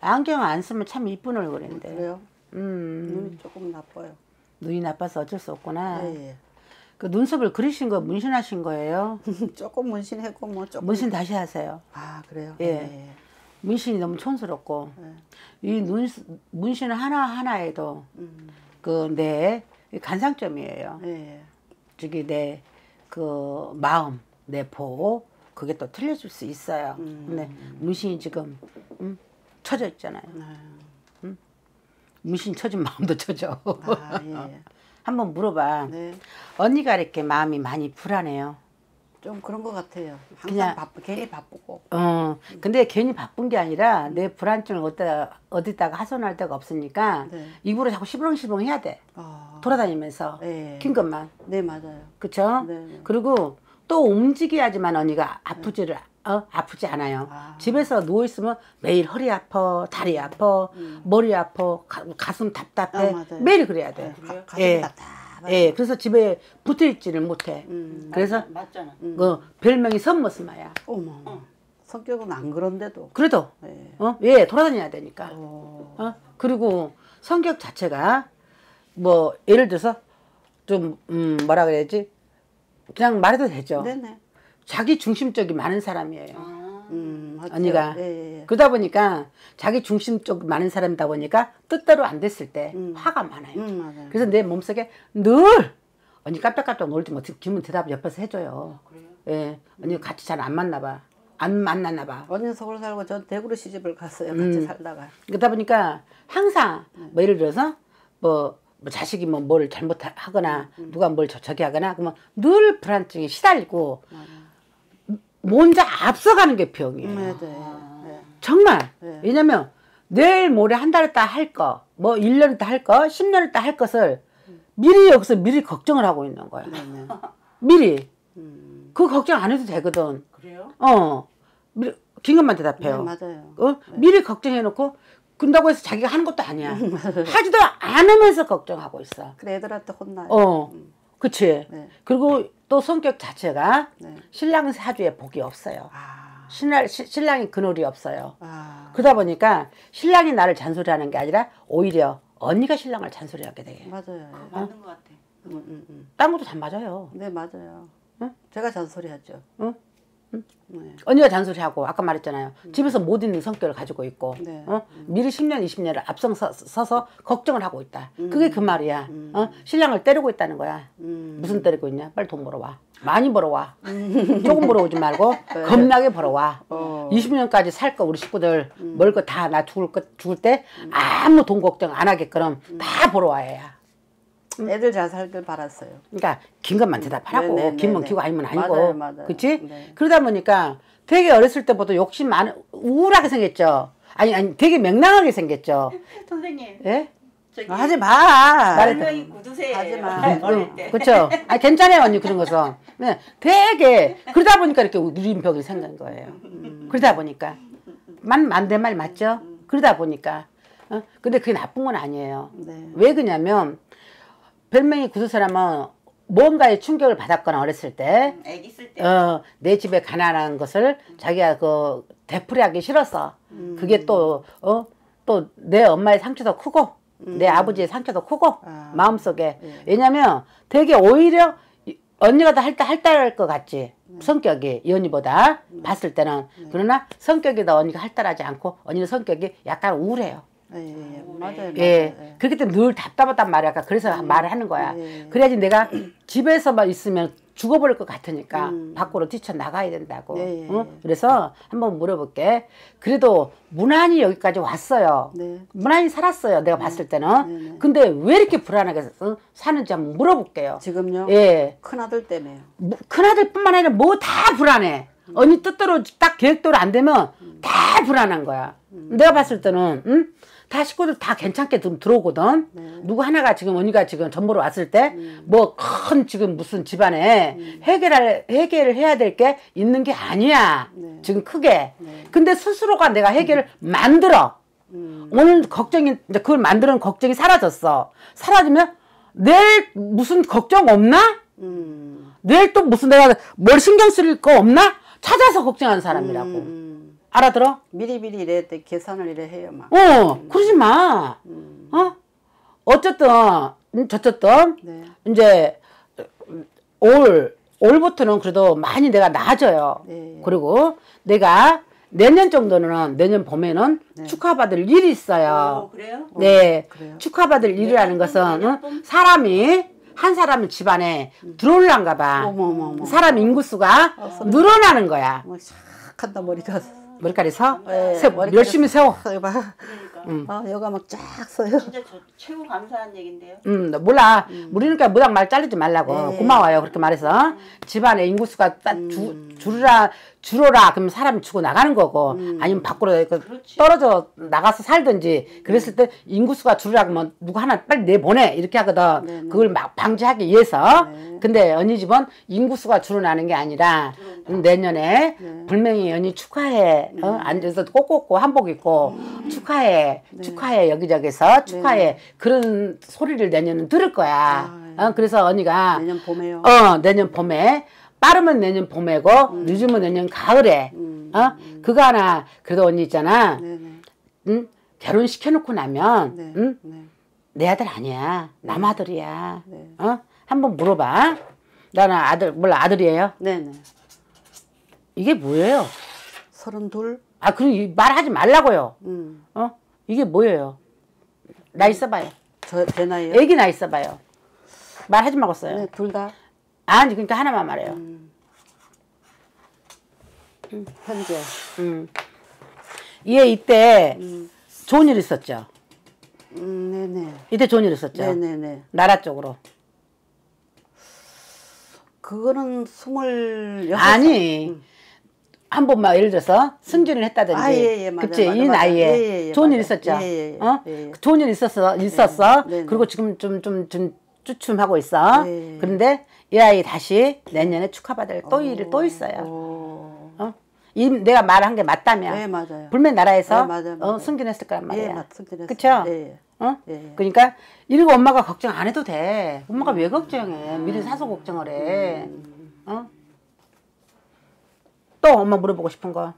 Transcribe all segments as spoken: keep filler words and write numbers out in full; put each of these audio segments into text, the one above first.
안경 안 쓰면 참 이쁜 얼굴인데. 그래요? 음. 눈이 조금 나빠요. 눈이 나빠서 어쩔 수 없구나. 예, 예. 그 눈썹을 그리신 거 문신하신 거예요? 조금 문신했고 뭐 조금. 문신 다시 하세요. 아 그래요? 예. 예. 문신이 너무 촌스럽고 예. 이 눈 문신 하나 하나에도 음. 그 내 간상점이에요. 예. 저기 내 그 마음, 내 보 그게 또 틀려질 수 있어요. 음. 근데 문신이 지금 음, 쳐져 있잖아요. 아, 음? 문신 쳐진 마음도 쳐져. 아 예. 한번 물어봐. 네. 언니가 이렇게 마음이 많이 불안해요. 좀 그런 것 같아요. 항상 그냥- 바쁘, 괜히 바쁘고. 어, 근데 괜히 바쁜 게 아니라 내 불안증을 어디다가, 어디다가 하소연할 데가 없으니까 네. 입으로 자꾸 시부렁시부렁 해야 돼. 아, 돌아다니면서. 예. 긴 것만. 네 맞아요. 그쵸? 네, 네. 그리고 또 움직여야지만 언니가 아프지를, 어? 아프지 않아요. 아. 집에서 누워있으면 매일 허리 아파, 다리 아파, 머리 아파, 가, 가슴 답답해. 아, 맞아요. 매일 그래야 돼. 가, 가슴이 예. 답답하죠. 예, 그래서 집에 붙어있지를 못해. 음. 그래서 맞잖아. 그 별명이 선머스마야. 어머. 성격은 안 그런데도. 그래도 예. 어? 예, 돌아다녀야 되니까. 어. 어? 그리고 성격 자체가 뭐 예를 들어서 좀 음, 뭐라 그래야지? 그냥 말해도 되죠. 네네. 자기 중심적이 많은 사람이에요. 아, 음, 맞죠. 언니가. 예, 예, 예. 그러다 보니까 자기 중심적 많은 사람이다 보니까 뜻대로 안 됐을 때 음. 화가 많아요. 음, 맞아요. 그래서 내 몸속에 늘 언니 깜짝깜짝 놀지 뭐 기분 대답 옆에서 해줘요. 그래요? 예, 언니 같이 잘 안 만나 봐. 안 만났나 봐. 언니는 서울 살고 전 대구로 시집을 갔어요. 같이 음. 살다가. 그러다 보니까 항상 뭐 예를 들어서 뭐, 뭐 자식이 뭐 뭘 잘못하거나 누가 뭘 저기 하거나 그러면 늘 불안증에 시달리고 먼저 앞서가는 게 병이에요. 네, 네. 네. 정말. 네. 왜냐면 내일 모레 한 달 있다 할 거, 뭐 일 년 있다 할 거, 십 년 있다 할 것을 미리 여기서 미리 걱정을 하고 있는 거야. 네, 네. 미리. 음. 그 걱정 안 해도 되거든. 그래요? 어. 미리, 긴 것만 네, 대답해요. 맞아요. 어? 미리 걱정해놓고 근다고 해서 자기가 하는 것도 아니야. 하지도 않으면서 걱정하고 있어. 그래 애들한테 혼나요. 어, 그치. 네. 그리고 또 성격 자체가 네. 신랑 사주에 복이 없어요. 아. 신랑, 시, 신랑이 그늘이 없어요. 아. 그러다 보니까 신랑이 나를 잔소리하는 게 아니라 오히려 언니가 신랑을 잔소리하게 돼. 맞아요. 맞는 것 같아. 음, 음, 음. 딴 것도 다 맞아요. 네, 맞아요. 응? 제가 잔소리하죠. 응? 네. 언니가 잔소리하고 아까 말했잖아요. 집에서 못 있는 성격을 가지고 있고 네. 어? 미리 십 년, 이십 년을 앞서서 걱정을 하고 있다. 그게 그 말이야. 어? 신랑을 때리고 있다는 거야. 음. 무슨 때리고 있냐? 빨리 돈 벌어와. 많이 벌어와. 조금 벌어오지 말고 겁나게 벌어와. 어. 이십 년까지 살 거 우리 식구들 먹을 거 다 나 죽을 거 죽을 때 아무 돈 걱정 안 하게끔 다 벌어와야. 애들 잘 살길 바랐어요. 그러니까 긴 것만 대답하라고. 네네네네. 긴건 기고 아니면 아니고. 맞아요, 맞아요. 그치? 네. 그러다 보니까 되게 어렸을 때부터 욕심 많은 우울하게 생겼죠. 아니 아니 되게 맹랑하게 생겼죠. 선생님, 예? 저기 아, 하지 마. 별명이 구두쇠예요. 하지 마. 어릴 때. 그렇죠. 아 괜찮아요 언니 그런 거서. 네, 되게 그러다 보니까 이렇게 유린병이 생긴 거예요. 그러다 보니까 만 만대 말 맞죠? 그러다 보니까. 어? 근데 그게 나쁜 건 아니에요. 네. 왜 그러냐면 별명이 구두쇠라면 뭔가에 충격을 받았거나 어렸을 때, 애기 있을 때. 어, 내 집에 가난한 것을 자기가 그 되풀이하기 싫어서 그게 또, 어, 또 내 엄마의 상처도 크고 내 아버지의 상처도 크고 아. 마음속에. 예. 왜냐면 되게 오히려 이- 언니가 더 할다 할달할 것 같지. 성격이 이 언니보다 봤을 때는. 그러나 성격이 더 언니가 할달하지 않고 언니는 성격이 약간 우울해요. 예, 예, 예. 맞아요. 맞아요. 예. 예. 그렇기 때문에 늘 답답하단 말이야. 그래서 말을 하는 거야. 예. 그래야지 내가 집에서만 있으면 죽어버릴 것 같으니까 음. 밖으로 뛰쳐나가야 된다고. 예, 예, 응? 예. 그래서 한번 물어볼게. 그래도 무난히 여기까지 왔어요. 네. 무난히 살았어요. 내가 봤을 때는. 네, 네. 근데 왜 이렇게 불안하게 어? 사는지 한번 물어볼게요. 지금요? 예. 큰아들 때문에요. 뭐, 큰아들뿐만 아니라 뭐 다 불안해. 언니 뜻대로 딱 계획대로 안 되면 다 불안한 거야. 내가 봤을 때는 응? 다 식구들 다 괜찮게 좀 들어오거든. 네. 누구 하나가 지금 언니가 지금 전보로 왔을 때 뭐 큰 지금 무슨 집안에 해결할 해결을 해야 될 게 있는 게 아니야. 네. 지금 크게. 네. 근데 스스로가 내가 해결을 만들어. 음. 오늘 걱정이 이제 그걸 만드는 걱정이 사라졌어. 사라지면 내일 무슨 걱정 없나? 음. 내일 또 무슨 내가 뭘 신경 쓸 거 없나? 찾아서 걱정하는 사람이라고. 음. 알아들어? 미리미리 이래 때 계산을 이래 해요 막. 어, 그러지 마. 음. 어? 어쨌든, 음, 저쨌든, 네. 이제, 올, 올부터는 그래도 많이 내가 나아져요. 네. 그리고 내가 내년 정도는, 내년 봄에는 네. 축하받을 일이 있어요. 어, 그래요? 네. 그래요? 축하받을 일이라는 것은, 내년 응? 봄? 사람이, 한 사람이 집안에 들어올란가 봐. 어머, 어머, 어머. 사람 인구수가 어, 늘어나는 거야. 뭐 샥 한다 머리가. 머리카락이 서? 네, 세, 머리카락이 열심히 세워. 서 봐. 그러니까. 음. 아, 여가 막 쫙 서요. 진짜 저 최고 감사한 얘긴데요. 음, 몰라. 우리니까 무당 말 자르지 말라고. 네. 고마워요. 그렇게 말해서. 집안의 인구수가 딱 주, 줄어라, 줄어라. 그러면 사람이 죽어 나가는 거고. 아니면 밖으로 이렇게 그렇지. 떨어져 나가서 살든지. 그랬을 때 인구수가 줄으라 그러면 누구 하나 빨리 내보내. 이렇게 하거든. 네, 네. 그걸 막 방지하기 위해서. 네. 근데 언니 집은 인구수가 줄어나는 게 아니라 음, 내년에 네. 불명이 언니 축하해. 어? 앉아서 꼭 꽂고 한복 입고 축하해. 축하해. 여기저기서 축하해. 그런 소리를 내년은 들을 거야. 아, 어? 그래서 언니가 내년 봄에요. 어, 내년 봄에 빠르면 내년 봄에고 늦으면 내년 가을에 음, 어? 그거 하나 그래도 언니 있잖아. 네네. 응? 결혼시켜놓고 나면 네. 응? 네. 내 아들 아니야. 남 아들이야. 네. 어? 한번 물어봐. 나는 아들 몰라 아들이에요. 네네. 이게 뭐예요? 서른둘. 아 그럼 이 말하지 말라고요. 음. 어? 이게 뭐예요? 나 있어봐요. 저 제 나이요? 애기 나 있어봐요. 말하지 말고 써요. 네, 둘 다. 아니 그러니까 하나만 말해요. 음. 현재. 음. 얘 이때 음. 좋은 일 있었죠. 음, 네네. 이때 좋은 일 있었죠. 네네네. 나라 쪽으로. 그거는 스물여섯. 아니 한 번 막 예를 들어서 승진을 했다든지. 아, 예, 예, 맞아요, 그치 맞아요, 이 맞아요. 나이에 예, 예, 예, 좋은 일 맞아요. 있었죠. 예, 예, 어? 예, 예. 좋은 일 있었어 있었어. 네, 네. 그리고 지금 좀 좀 좀 쭈춤하고 있어. 예. 그런데 이 아이 다시 내년에 축하받을 또 일이 또 있어요. 오. 어? 이 내가 말한 게 맞다면. 네, 맞아요. 불면 나라에서 네, 맞아요, 어, 맞아요. 승진했을 거란 말이야. 예, 맞, 승진했어요. 그쵸? 예. 어? 예. 그러니까 이러고 엄마가 걱정 안 해도 돼. 엄마가 왜 걱정해? 미리 사서 걱정을 해. 어? 또 엄마 물어보고 싶은 거.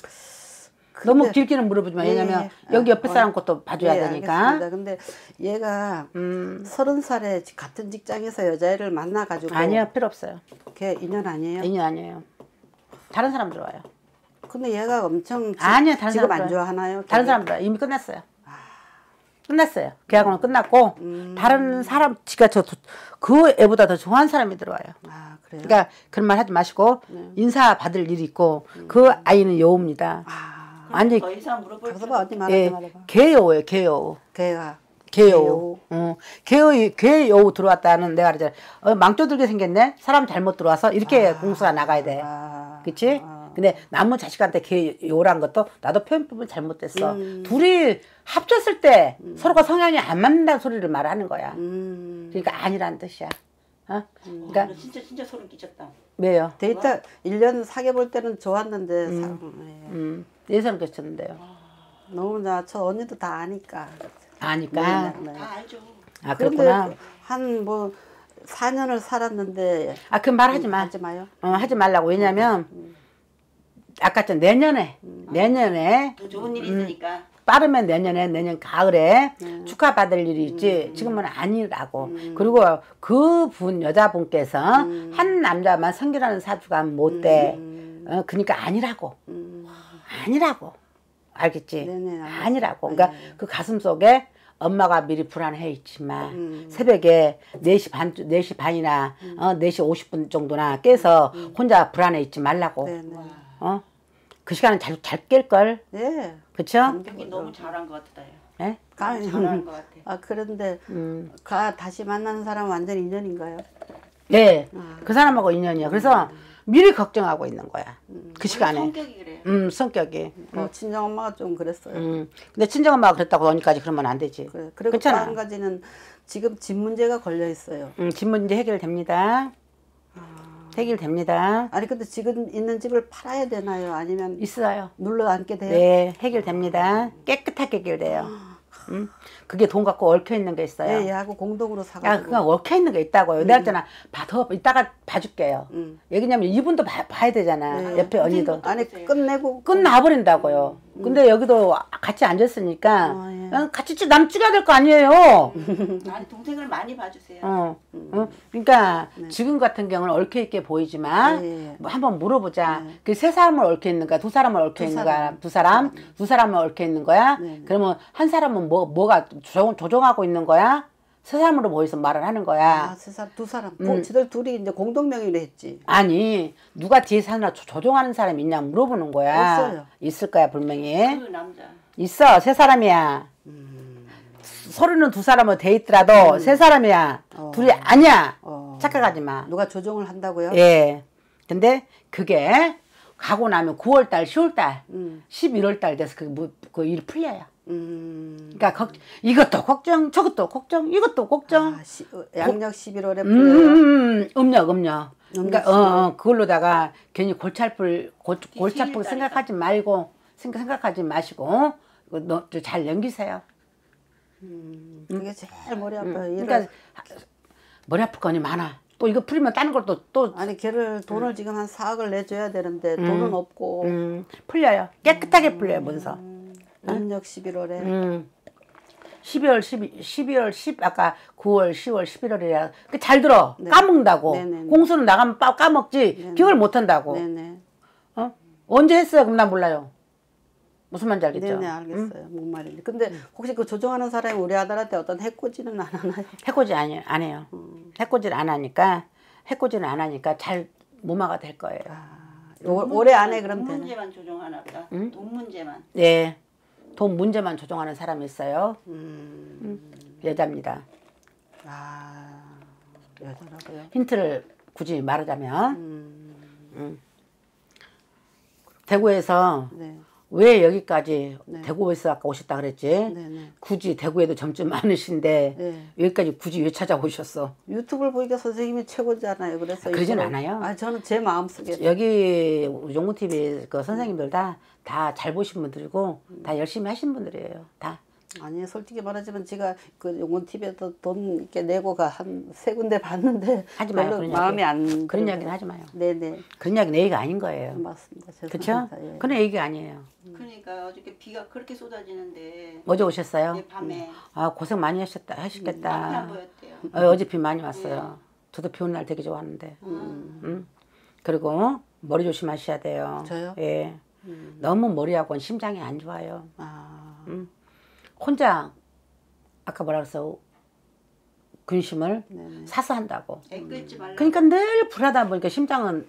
너무 근데- 길게는 물어보지 마. 예, 왜냐면 예. 여기 옆에 어, 사람 것도 봐줘야 예, 되니까. 알겠습니다. 근데 얘가 음. 서른 살에 같은 직장에서 여자애를 만나가지고 아니요, 필요 없어요. 걔 인연 아니에요? 인연 아니에요. 다른 사람 들어와요. 근데 얘가 엄청 지, 아니요, 다른 직업 사람 안 들어와요. 좋아하나요? 다른 걔가? 사람 들어 이미 끝났어요. 끝났어요. 계약은 끝났고 음. 다른 사람 지가 저 그 애보다 더 좋아하는 사람이 들어와요. 아, 그래요? 그러니까 그런 말 하지 마시고 네. 인사 받을 일이 있고 그 아이는 여우입니다. 아, 완전히 더 이상 물어볼 가서 필요 봐, 어디 말하지 예, 말아봐. 개여우예요, 개여우. 걔가 개여우. 어, 개여우, 개여우 들어왔다는 내가 그러잖아. 어, 망조들게 생겼네? 사람 잘못 들어와서 이렇게 공수가 나가야 돼. 아, 그치? 아. 근데 남은 자식한테 개여우란 것도 나도 표현법은 잘못됐어. 음. 둘이 합쳤을 때 서로가 성향이 안 맞는다는 소리를 말하는 거야. 음. 그러니까 아니란 뜻이야. 어? 그러니까 그러니까 진짜 진짜 소름 끼쳤다. 왜요? 데이터 일 년 사귀어 볼 때는 좋았는데 사, 예. 음, 예선 교쳤는데요. 너무 나 저 언니도 다 아니까. 아니까. 네, 네. 다 알죠. 아, 그런데 그렇구나. 한 뭐 사 년을 살았는데 아, 그 말 하지 마. 하지 마요. 어, 하지 말라고. 왜냐면, 아까 전 내년에, 내년에, 더 좋은 음. 일이 있으니까. 빠르면 내년에, 내년 가을에 축하받을 일이 있지, 지금은 아니라고. 그리고 그 분, 여자분께서 한 남자만 성결하는 사주가 못 돼. 어, 그러니까 아니라고. 아니라고. 알겠지? 네네, 알겠습니다. 아니라고. 그러니까 네. 그 가슴 속에 엄마가 미리 불안해 있지만 음. 새벽에 네 시 반, 네 시 반이나 어, 네 시 오십 분 정도나 깨서 혼자 불안해 있지 말라고. 네네. 어? 그 시간은 잘, 잘 깰걸. 예. 그쵸? 여기 너무 잘한 것 같다. 예? 가, 잘한 것 같아. 아 그런데 음. 가 다시 만나는 사람 완전 인연인가요? 네. 아. 그 사람하고 인연이야. 그래서 미리 걱정하고 있는 거야. 그 시간에. 성격이 그래요. 음, 성격이. 어, 친정 엄마가 좀 그랬어요. 음. 근데 친정엄마가 그랬다고 언니까지 그러면 안 되지. 그래. 그리고 또 괜찮아. 한 가지는 지금 집 문제가 걸려 있어요. 음, 집 문제 해결됩니다. 해결됩니다. 아니 근데 지금 있는 집을 팔아야 되나요? 아니면 있어요. 눌러 앉게 돼요? 네, 해결됩니다. 깨끗하게 해결돼요. 응? 그게 돈 갖고 얽혀 있는 게 있어요. 예, 얘하고 공동으로 야, 사가지고. 그거 얽혀 있는 게 있다고요. 음. 내가 했잖아. 봐, 더 이따가 봐줄게요. 음. 왜냐면 이분도 봐, 봐야 되잖아. 네. 옆에 언니도. 아니 끝내고 끝나버린다고요. 음. 근데 여기도 같이 앉았으니까 어, 예. 어, 같이 찍- 남 찍어야 될 거 아니에요. 아니 동생을 많이 봐주세요. 어, 어? 그러니까 네. 지금 같은 경우는 얽혀 있게 보이지만 예, 예. 뭐 한번 물어보자. 네. 그 세 사람을 얽혀 있는가, 두 사람을 얽혀 두 있는가, 사람. 두 사람, 두 사람을 얽혀 있는 거야. 네. 그러면 한 사람은 뭐 뭐가 조정, 조종하고 있는 거야. 세 사람으로 모여서 말을 하는 거야. 아, 세 사람, 두 사람. 음. 지들 둘이 이제 공동명의로 했지. 아니 누가 뒤에서 하나 조- 조종하는 사람이 있냐 물어보는 거야. 있어요. 있을 거야 분명히. 그 남자. 있어 세 사람이야. 음. 서류는 두 사람으로 돼 있더라도 세 사람이야. 어. 둘이 아니야. 어. 착각하지 마. 누가 조종을 한다고요? 예. 근데 그게 가고 나면 구월달, 시월달, 음. 십일월달 돼서 그, 그 일 풀려요. 음. 그러니까 걱, 이것도 걱정, 저것도 걱정, 이것도 걱정. 아, 시, 어, 양력 십일월에 음, 풀려요. 음, 음력, 음력. 그러니까 음력 어, 어, 그걸로다가 괜히 골치 아플 골, 골치 아플 뒤집린다니까. 생각하지 말고 생각 생각하지 마시고 이거 너, 저잘 넘기세요. 음. 그게 제일 머리 아파요. 음, 일을- 그러니까 머리 아플 거니 많아. 또 이거 풀리면 다른 걸또 또 아니 걔를 돈을 지금 한 사억을 내줘야 되는데 돈은 없고 음, 풀려요. 깨끗하게 풀려요 문서. 음, 음력 십일월에 음. 십이월, 십이, 십이월, 십, 아까 구월, 시월, 십일월이라. 그 잘 들어. 네. 까먹는다고. 네네네. 공수는 나가면 빠, 까먹지. 네네. 기억을 못 한다고. 네네 어? 언제 했어요? 그럼 난 몰라요. 무슨 말인지 알겠죠? 네네 알겠어요. 뭔 말인지. 근데 혹시 그 조종하는 사람이 우리 아들한테 어떤 해코지는 안 하나요? 해코지 아니, 안 해요. 음. 해코지를 안 하니까, 해코지를 안 하니까 잘 무마가 될 거예요. 아, 올- 올해 안에 그럼 돈 되네. 문제만 조정하나 보다. 돈 문제만. 네. 돈 문제만 조정하는 사람이 있어요. 음. 여자입니다. 아 여자라고요? 힌트를 굳이 말하자면, 음. 대구에서 네. 왜 여기까지 네. 대구에서 아까 오셨다 그랬지? 네네. 굳이 대구에도 점점 많으신데 네. 여기까지 굳이 왜 찾아오셨어? 유튜브를 보니까 선생님이 최고잖아요. 그래서 그러진 이거를- 않아요. 아 저는 제 마음속에 여기 용구티비 그 선생님들 다 다 잘 보신 분들이고 다 열심히 하신 분들이에요. 다. 아니 솔직히 말하자면 제가 그 용원 티비에도 돈 이렇게 내고가 한 세 군데 봤는데 하지 마요, 별로 그런 마음이 이야기. 안 그런 들어요. 이야기는 하지 마요. 네네 그런 이야기 내 얘기가 아닌 거예요. 맞습니다. 그렇죠? 죄송합니다. 예. 그런 얘기가 아니에요. 그러니까 어저께 비가 그렇게 쏟아지는데 어제 오셨어요? 내 밤에 아 고생 많이 하셨다 앞이 안 하셨겠다. 보였대요. 어, 어제 비 많이 왔어요. 저도 비 오는 날 되게 좋아하는데. 음. 그리고 머리 조심하셔야 돼요. 저요? 예. 너무 머리하고는 심장이 안 좋아요. 아 음. 혼자 아까 뭐라 그랬어? 근심을 네네. 사서 한다고. 애 끌지 말라. 그러니까 늘 불하다 보니까 심장은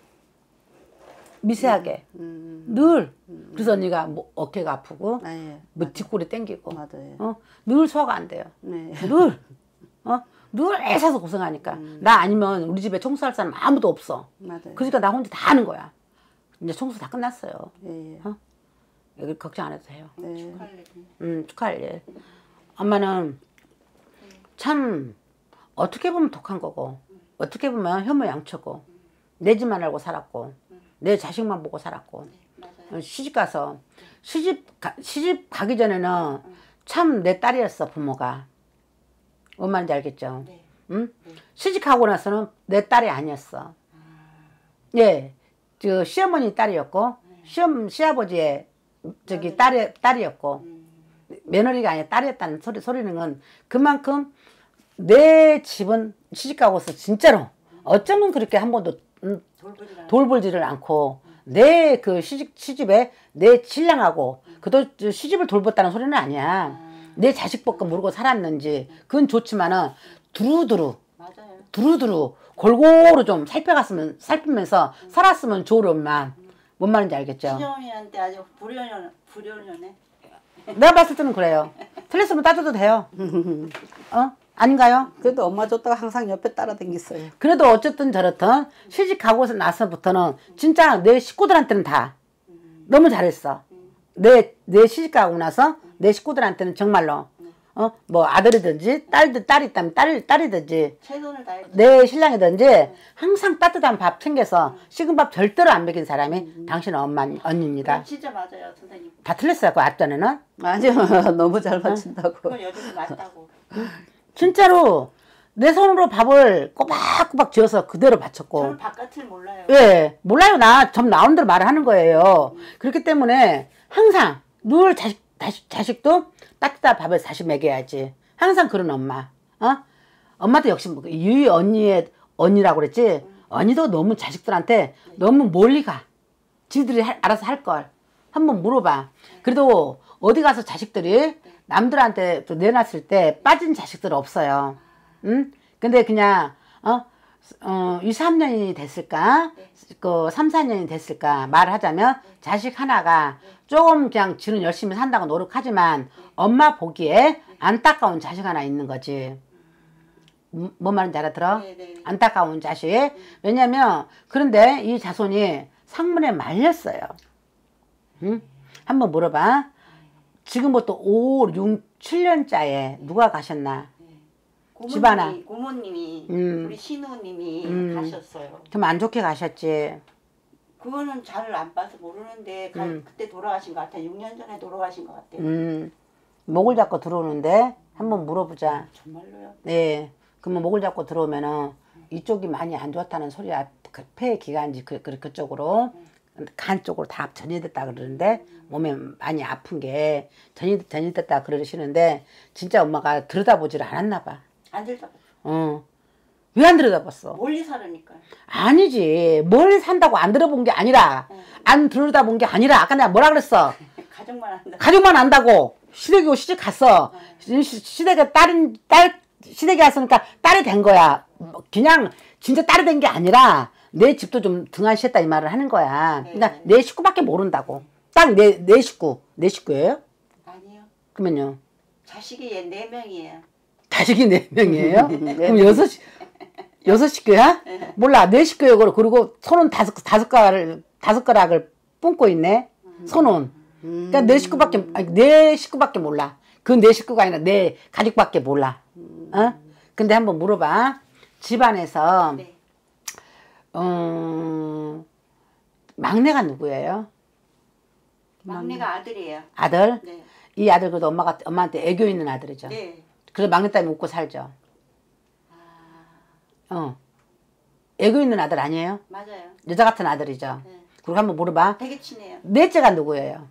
미세하게 음. 늘. 그래서 언니가 뭐 어깨가 아프고 아 예. 뭐 뒷골이 땡기고 맞아요. 어? 늘 소화가 안 돼요. 네. 늘. 어? 늘 애써서 고생하니까. 나 아니면 우리 집에 청소할 사람 아무도 없어. 맞아요. 그러니까 나 혼자 다 하는 거야. 이제 청소 다 끝났어요. 예, 예. 어? 여기 걱정 안 해도 돼요. 네. 축하할 일은. 음, 축하할 일. 엄마는 참 어떻게 보면 독한 거고 어떻게 보면 혐오양처고 내 집만 알고 살았고 내 자식만 보고 살았고 맞아요. 시집 가서 시집 가, 시집 가기 전에는 참 내 딸이었어 부모가. 뭔 말인지 알겠죠? 네. 응? 시집가고 나서는 내 딸이 아니었어. 예, 저 시어머니 딸이었고 시엄 시아버지의 저기 딸이 딸이었고 며느리가 아니라 딸이었다는 소리 소리는 건 그만큼 내 집은 시집가고서 진짜로 어쩌면 그렇게 한 번도 음, 돌보지 않아. 돌보지를 않고 내 그 시집 시집에 내 신랑하고 그도 시집을 돌봤다는 소리는 아니야. 내 자식 벗고 모르고 살았는지 그건 좋지만은 두루두루 맞아요. 두루두루 골고루 좀 살펴갔으면 살피면서 살았으면 좋으련만 뭔 말인지 알겠죠? 신영이한테 아주 불효년 불효년해. 내가 봤을 때는 그래요. 틀렸으면 따져도 돼요. 어? 아닌가요? 그래도 엄마 줬다가 항상 옆에 따라다녔어요. 그래도 어쨌든 저렇든 시집 가고 나서부터는 진짜 내 식구들한테는 다 너무 잘했어. 내, 내 시집 가고 나서 내 식구들한테는 정말로 어, 뭐 아들이든지 딸, 딸이 있다면 딸, 딸이든지 최선을 다해서. 내 신랑이든지 항상 따뜻한 밥 챙겨서 식은 밥 절대로 안 먹인 사람이 당신 엄마, 언니입니다. 그건 진짜 맞아요, 선생님. 다 틀렸어요, 그 앞전에는. 아니요. 너무 잘 맞춘다고. 그건 요즘은 맞다고. 진짜로 내 손으로 밥을 꼬박꼬박 지어서 그대로 바쳤고. 저는 바깥을 몰라요. 예, 몰라요. 나 점 나온 대로 말을 하는 거예요. 그렇기 때문에 항상 늘 자식, 자식, 자식도 따뜻한 밥을 다시 먹여야지. 항상 그런 엄마. 어? 엄마도 역시 뭐 유이 언니의 언니라고 그랬지. 언니도 너무 자식들한테 너무 멀리 가. 지들이 할- 알아서 할 걸. 한번 물어봐. 그래도 어디 가서 자식들이 남들한테 또 내놨을 때 빠진 자식들 없어요. 응? 근데 그냥 어? 어, 이, 삼 년이 됐을까? 그, 삼, 사 년이 됐을까? 말하자면, 자식 하나가 조금 그냥 지는 열심히 산다고 노력하지만, 엄마 보기에 안타까운 자식 하나 있는 거지. 음, 뭔 말인지 알아들어? 네, 네. 안타까운 자식. 왜냐면, 그런데 이 자손이 상문에 말렸어요. 응? 한번 물어봐. 지금부터 오, 육, 칠 년짜에 누가 가셨나? 집안아. 고모님이, 고모님이 음. 우리 신우님이 음. 가셨어요. 좀 안 좋게 가셨지. 그거는 잘 안 봐서 모르는데 가- 음. 그때 돌아가신 것 같아요. 육 년 전에 돌아가신 것 같아요. 음, 목을 잡고 들어오는데 한번 물어보자. 정말로요? 네, 그러면 목을 잡고 들어오면은 이쪽이 많이 안 좋았다는 소리야. 그 폐 기관지 그, 그 그쪽으로 간 쪽으로 다 전이됐다 그러는데 몸에 많이 아픈 게 전이 전이됐다 그러시는데 진짜 엄마가 들여다보지를 않았나 봐. 안 들다 어, 왜 안 들여다봤어? 멀리 살으니까. 아니지. 뭘 산다고 안 들어본 게 아니라 안 들여다본 게 아니라 아까 내가 뭐라 그랬어? 가족만 한다. 가족만 안다고 시댁이고 시집 갔어. 시- 시댁에 딸은 딸 시댁에 왔으니까 딸이 된 거야. 그냥 진짜 딸이 된 게 아니라 내 집도 좀 등한시했다 이 말을 하는 거야. 그러니까 네. 내 식구밖에 모른다고. 딱 내 내 식구 내 식구예요? 아니요. 그러면요. 자식이 얘 네 명이에요. 자식이 네 명이에요? 그럼 여섯 시- 여섯 식구야? 몰라 네 식구예요. 그리고 손은 다섯 다섯 가락을 다섯 가락을 뿜고 있네. 손은. 그러니까 내 식구밖에 아니, 내 식구밖에 몰라. 그 내 식구가 아니라 내 가족밖에 몰라. 어? 근데 한번 물어봐. 집안에서 네. 음, 막내가 누구예요? 막내가 아들이에요. 아들? 네. 이 아들 그래도 엄마가 엄마한테 애교 있는 아들이죠. 네. 그래서 막내 딸이 웃고 살죠. 어. 애교 있는 아들 아니에요? 맞아요. 여자 같은 아들이죠. 네. 그리고 한번 물어봐. 되게 친해요. 넷째가 누구예요?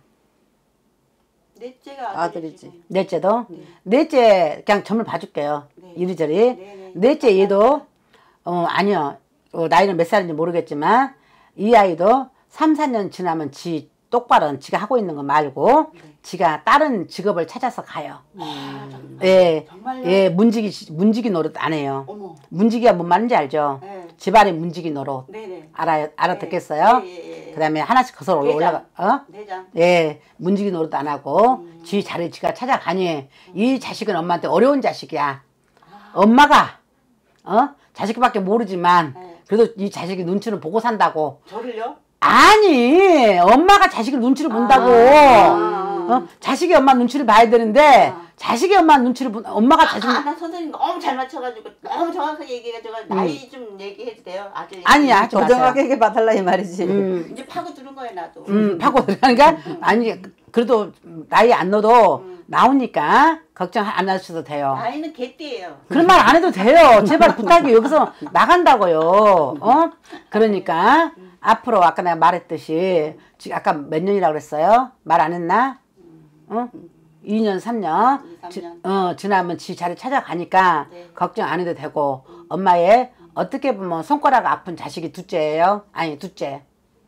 넷째가 아들이지. 아들이지. 넷째도? 넷째 그냥 점을 봐줄게요. 네. 이리저리. 네네. 넷째 얘도 어 아니요. 어, 나이는 몇 살인지 모르겠지만 이 아이도 삼, 사 년 지나면 지 똑바로 지가 하고 있는 거 말고 지가 다른 직업을 찾아서 가요. 아, 정말. 예, 정말요? 예, 문지기 문지기 노릇 안 해요. 어머. 문지기가 뭔 말인지 알죠? 네. 집안의 문지기 노릇 네네. 알아요? 알아듣겠어요? 예, 예, 예. 그다음에 하나씩 거슬러 내장. 올라가. 어? 내장. 예, 문지기 노릇 안 하고 지 자리 지가 찾아가니 이 자식은 엄마한테 어려운 자식이야. 엄마가 어 자식밖에 모르지만 네. 그래도 이 자식이 눈치를 보고 산다고. 저를요? 아니 엄마가 자식을 눈치를 본다고. 아. 어? 자식이 엄마 눈치를 봐야 되는데 아. 자식이 엄마 눈치를 본 엄마가 자식 아, 나 선생님 너무 잘 맞춰가지고 너무 정확하게 얘기해가지고 나이 좀 얘기해도 돼요? 아들. 아니야 하지 마세요. 조정하게 얘기 봐달라 이 말이지. 음, 이제 파고 들은 거예요 나도. 음, 파고 들어가니까 아니 그래도 나이 안 넣어도 나오니까 걱정 안 하셔도 돼요. 나이는 개띠예요. 그런 말 안 해도 돼요. 제발 부탁이 여기서 나간다고요. 어? 그러니까 앞으로 아까 내가 말했듯이 지금 아까 몇 년이라고 그랬어요? 말 안 했나? 어? 이 년, 삼 년. 이, 삼 지, 년. 어, 지나면 지 자리 찾아가니까 네. 걱정 안 해도 되고 엄마의 어떻게 보면 손가락 아픈 자식이 둘째예요? 아니 둘째.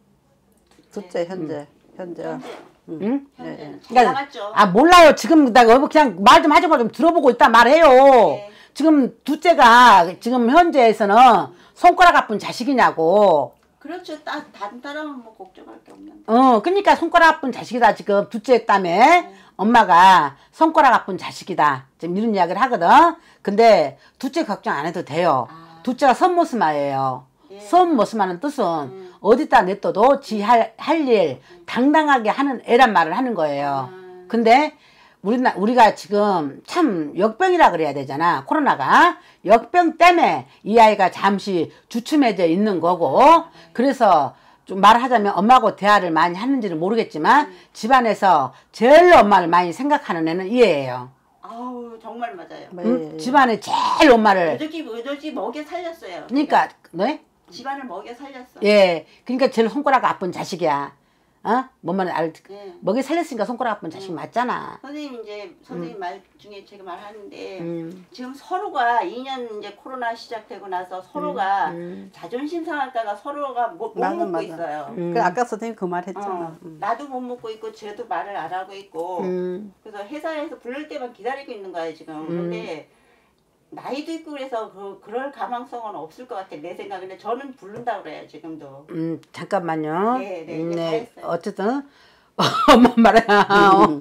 둘째 현재 현재. 현재. 응? 현재는 잘 그러니까 나갔죠. 아 몰라요. 지금 나 여보 그냥 말 좀 하지 마 좀 들어보고 있다 말해요. 네. 지금 둘째가 지금 현재에서는 손가락 아픈 자식이냐고. 그렇죠. 따, 다른 사람은 뭐 걱정할 게 없는데. 어, 그러니까 손가락 아픈 자식이다 지금 둘째 땀에 엄마가 손가락 아픈 자식이다 지금 이런 이야기를 하거든. 근데 둘째 걱정 안 해도 돼요. 아. 둘째가 선모스마예요. 예. 선모스마는 뜻은 어디다 냅둬도 지 할 할 일 당당하게 하는 애란 말을 하는 거예요. 아. 근데 우리 우리가 지금 참 역병이라 그래야 되잖아. 코로나가 역병 때문에 이 아이가 잠시 주춤해져 있는 거고, 그래서 좀 말하자면 엄마하고 대화를 많이 하는지는 모르겠지만 음. 집안에서 제일 엄마를 많이 생각하는 애는 이 애예요. 아우 정말 맞아요. 음, 네. 집안에 제일 엄마를 의도지 의도지 먹여 살렸어요. 그러니까 네? 집안을 먹여 살렸어. 예, 그러니까 제일 손가락 아픈 자식이야. 어? 뭐만 알 네. 먹이 살렸으니까 손가락 아픈 자식 음. 맞잖아. 선생님 이제 선생님 음. 말 중에 제가 말하는데 음. 지금 서로가 이 년 이제 코로나 시작되고 나서 서로가 음. 음. 자존심 상할까가 서로가 못, 못 맞아, 먹고 맞아. 있어요. 음. 그 아까 선생님 그 말 했잖아. 어, 음. 나도 못 먹고 있고 쟤도 말을 안 하고 있고 음. 그래서 회사에서 부를 때만 기다리고 있는 거예요 지금. 음. 근데 나이도 있고 그래서 그, 그럴 가망성은 없을 것 같아 내 생각인데 저는 부른다고 그래요 지금도. 음 잠깐만요. 네, 네, 음, 이제 다 네. 했어요. 어쨌든 엄마 말이야. 음.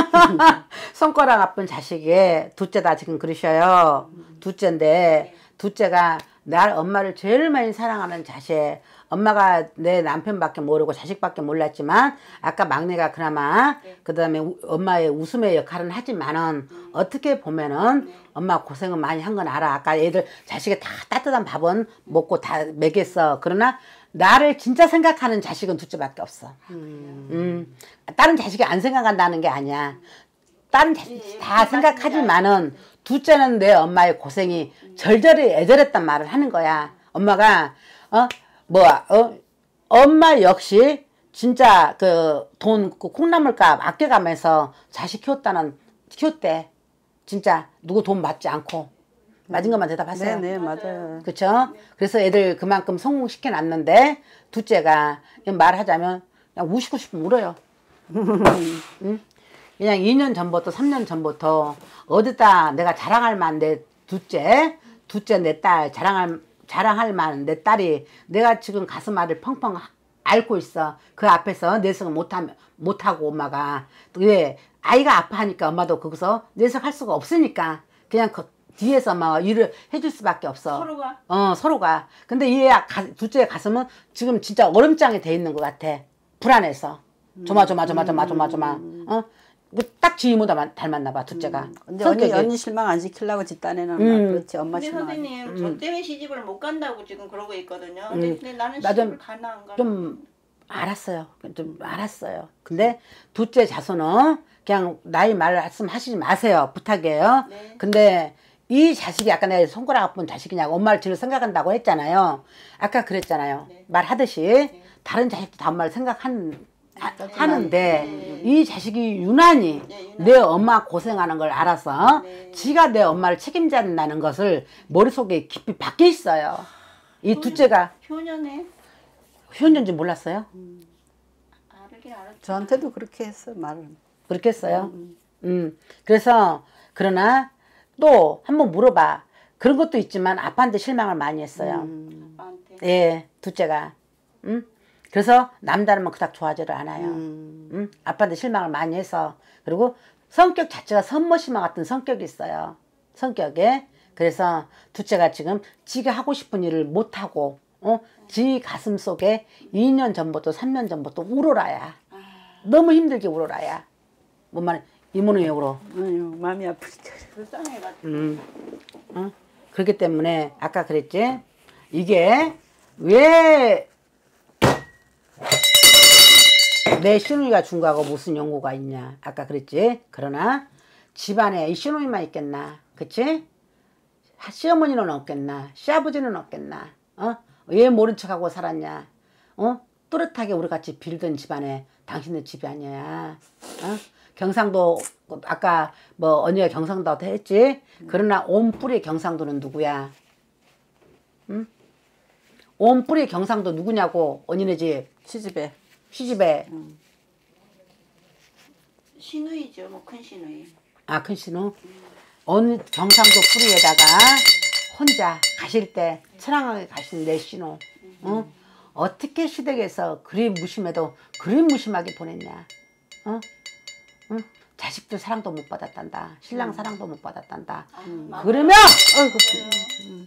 손가락 아픈 자식이 둘째다 지금 그러셔요. 둘째인데 둘째가 날 엄마를 제일 많이 사랑하는 자식. 엄마가 내 남편밖에 모르고 자식밖에 몰랐지만 아까 막내가 그나마 네. 그 다음에 엄마의 웃음의 역할은 하지만은 음. 어떻게 보면은 네. 엄마 고생은 많이 한 건 알아. 아까 애들 자식이 다 따뜻한 밥은 먹고 다 먹였어. 그러나 나를 진짜 생각하는 자식은 둘째밖에 없어. 음. 음. 다른 자식이 안 생각한다는 게 아니야. 다른 자식 예, 다 생각하지만은 둘째는 내 엄마의 고생이 음. 절절히 애절했단 말을 하는 거야. 엄마가 어 뭐 어 엄마 역시 진짜 그 돈 그 콩나물값 아껴가면서 자식 키웠다는 키웠대. 진짜 누구 돈 받지 않고. 맞은 것만 대답하세요. 네네 맞아요. 그렇죠? 네. 그래서 애들 그만큼 성공시켜 놨는데 둘째가 말하자면 그냥 우시고 싶으면 울어요. 응? 그냥 이 년 전부터 삼 년 전부터 어디다 내가 자랑할 만한 내 둘째 둘째 내 딸 자랑할 자랑할 만한 내 딸이 내가 지금 가슴 알을 펑펑 앓고 있어. 그 앞에서 내색을 못하면 못하고 엄마가 왜 아이가 아파하니까 엄마도 거기서 내색할 수가 없으니까 그냥 그 뒤에서 막 일을 해줄 수밖에 없어. 서로가? 어, 서로가. 근데 이 둘째 가슴은 지금 진짜 얼음장이 돼 있는 것 같아. 불안해서. 조마조마조마조마조마조마. 어? 딱 지이모다 닮았나 봐, 둘째가. 음. 근데 언니, 언니 실망 안 시키려고 집단에는 음. 그렇지, 엄마 근데 실망. 근데 선생님, 저 때문에 시집을 못 간다고 지금 그러고 있거든요. 음. 근데, 근데 나는 나 시집을 가나 안 가나. 좀 알았어요. 좀 알았어요. 근데 둘째 자손은 그냥 나이 말씀하시지 마세요. 부탁이에요. 네. 근데 이 자식이 아까 내가 손가락 아픈 자식이냐고 엄마를 제일 생각한다고 했잖아요. 아까 그랬잖아요. 네. 말하듯이 네. 다른 자식도 다 엄마를 생각한 하, 네. 하는데 네. 이 자식이 유난히 네, 내 엄마 고생하는 걸 알아서 네. 지가 내 엄마를 책임져야 된다는 것을 머릿속에 깊이 박혀 있어요. 이 효녀, 둘째가 효녀네. 효녀인지 몰랐어요? 음. 알긴 알았죠. 저한테도 그렇게 했어 말을. 그렇게 했어요? 음. 음. 그래서 그러나 또 한번 물어봐. 그런 것도 있지만 아빠한테 실망을 많이 했어요. 음. 아빠한테? 예, 둘째가. 음? 그래서 남다르면 그닥 좋아하지를 않아요. 음. 음? 아빠한테 실망을 많이 해서. 그리고 성격 자체가 선머시마 같은 성격이 있어요. 성격에. 그래서 둘째가 지금 지가 하고 싶은 일을 못하고 어? 지 가슴 속에 이 년 전부터 삼 년 전부터 울어라야. 너무 힘들게 울어라야. 뭔 말이야. 이모는 왜 울어? 아유, 마음이 아프니까. 불쌍해가지고. 음. 어? 그렇기 때문에 아까 그랬지? 이게 왜 내 시누이가 준 거하고 무슨 연고가 있냐. 아까 그랬지? 그러나 집안에 이 시누이만 있겠나. 그치? 시어머니는 없겠나. 시아버지는 없겠나. 어? 왜 모른 척하고 살았냐. 어? 또렷하게 우리 같이 빌던 집안에 당신네 집이 아니야. 어? 경상도 아까 뭐 언니가 경상도도 했지. 그러나 온 뿌리 경상도는 누구야? 응? 온 뿌리 경상도 누구냐고. 언니네 집 시집에. 시집에. 응. 시누이죠. 뭐 큰 시누이. 아, 큰 시누. 음. 온 경상도 뿌리에다가 혼자 가실 때 천황하게 가신 내 시누. 음. 어? 어떻게 시댁에서 그리 무심해도 그리 무심하게 보냈냐. 어? 응? 자식들 사랑도 못 받았단다. 신랑 음. 사랑도 못 받았단다. 음. 그러면 어이구. 음.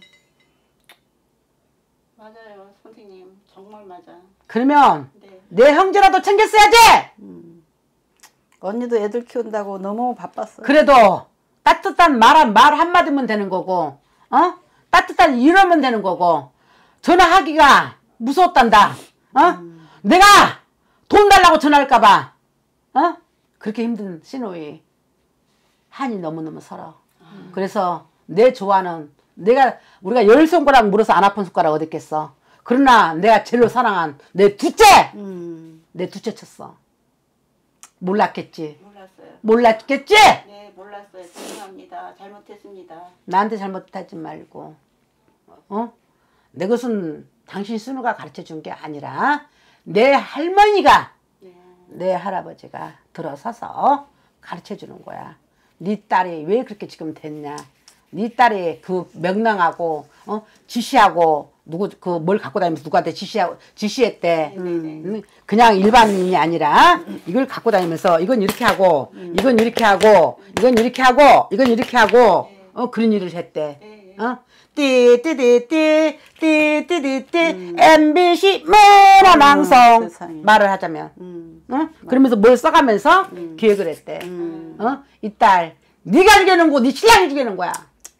맞아요, 선생님. 정말 맞아. 그러면 네. 내 형제라도 챙겼어야지. 음. 언니도 애들 키운다고 너무 바빴어요. 그래도 따뜻한 말, 말 한마디면 되는 거고, 어? 따뜻한 이러면 되는 거고, 전화하기가 무서웠단다. 어? 음. 내가 돈 달라고 전화할까봐, 어? 그렇게 힘든 시누이. 한이 너무너무 서러. 음. 그래서 내 좋아하는, 내가, 우리가 열 손가락 물어서 안 아픈 손가락 어디 있겠어. 그러나 내가 제일로 사랑한 내 둘째! 음. 내 둘째 쳤어. 몰랐겠지? 몰랐어요. 몰랐겠지? 네, 몰랐어요. 죄송합니다. 잘못했습니다. 나한테 잘못하지 말고, 어? 내 것은 당신 순우가 가르쳐 준 게 아니라 내 할머니가, 네. 내 할아버지가 들어서서 가르쳐 주는 거야. 네 딸이 왜 그렇게 지금 됐냐? 네 딸이 그 명랑하고, 어? 지시하고, 누구, 그 뭘 갖고 다니면서 누구한테 지시하고, 지시했대. 음, 그냥 일반인이 아니라 이걸 갖고 다니면서 이건 이렇게 하고, 음. 이건 이렇게 하고, 이건 이렇게 하고, 이건 이렇게 하고, 어, 그런 일을 했대. 어? 띠띠띠띠, 띠띠띠띠, 엠비씨 문화방송. 음, 말을 하자면. 음. 어? 그러면서 뭘 써가면서 음. 기획을 했대. 음. 어? 이 딸, 네가 죽여놓은 거, 네 신랑이 죽여놓은 거야.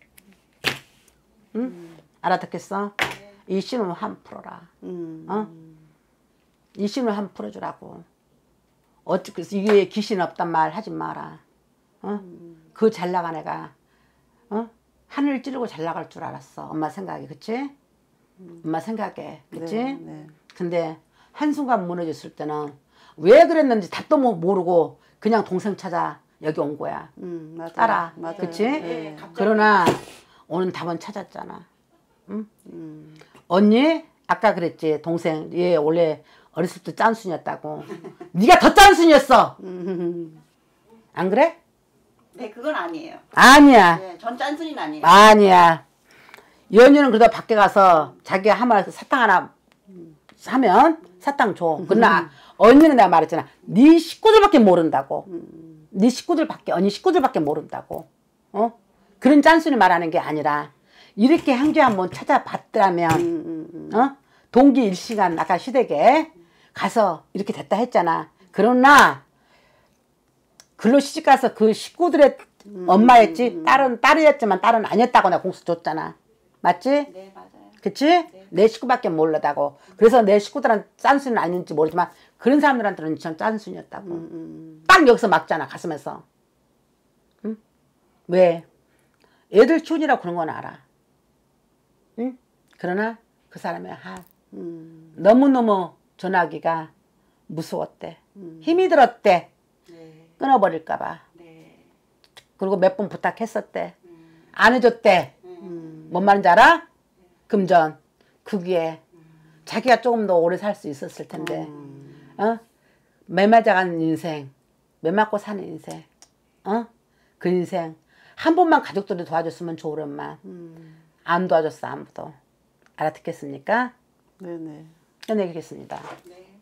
응? 음. 알아듣겠어? 네. 이 신을 한 풀어라. 음. 어? 이 신을 한 풀어주라고. 어찌, 이게 귀신 없단 말 하지 마라. 어? 음. 그 잘 나간 애가, 어? 하늘 찌르고 잘 나갈 줄 알았어. 엄마 생각에, 그치? 음. 엄마 생각에, 그치? 네, 네. 근데 한순간 무너졌을 때는 왜 그랬는지 답도 모르고 그냥 동생 찾아 여기 온 거야. 음, 맞아요. 따라, 맞아요. 그치? 네. 그러나 오늘 답은 찾았잖아. 응? 음. 언니 아까 그랬지. 동생 얘 원래 어렸을 때 짠순이었다고. 네가 더 짠순이었어. 안 그래? 네, 그건 아니에요. 아니야. 네, 전 짠순이는 아니에요. 아니야. 연유는 그래도 밖에 가서 자기가 하면 사탕 하나 사면 사탕 줘. 그러나 언니는 내가 말했잖아. 네 식구들밖에 모른다고. 네 식구들밖에, 언니 식구들밖에 모른다고. 어? 그런 짠순이 말하는 게 아니라 이렇게 형제 한번 찾아봤더라면 음, 음, 음. 어? 동기 일시간 아까 시댁에 가서 이렇게 됐다 했잖아. 그러나 글로 시집가서 그 식구들의 음, 엄마였지 음, 딸은 딸이었지만 딸은 아니었다고 내가 공수 줬잖아. 맞지? 네, 맞아요. 그치? 네. 내 식구밖에 몰라다고. 그래서 내 식구들은 짠순이는 아닌지 모르지만 그런 사람들한테는 전 짠순이었다고. 음, 음. 딱 여기서 막잖아, 가슴에서. 응? 왜? 애들 키우느라고 그런 건 알아. 응? 그러나 그 사람의 하, 음. 너무너무 전화하기가 무서웠대. 음. 힘이 들었대. 네. 끊어버릴까봐. 네. 그리고 몇 번 부탁했었대. 음. 안 해줬대. 음. 뭔 말인지 알아? 금전. 그게 음. 자기가 조금 더 오래 살 수 있었을 텐데. 음. 어? 매맞아가는 인생. 매맞고 사는 인생. 어? 그 인생. 한 번만 가족들이 도와줬으면 좋으련만. 음. 안 도와줬어, 아무도. 알아듣겠습니까? 네네. 끝내겠습니다. 네.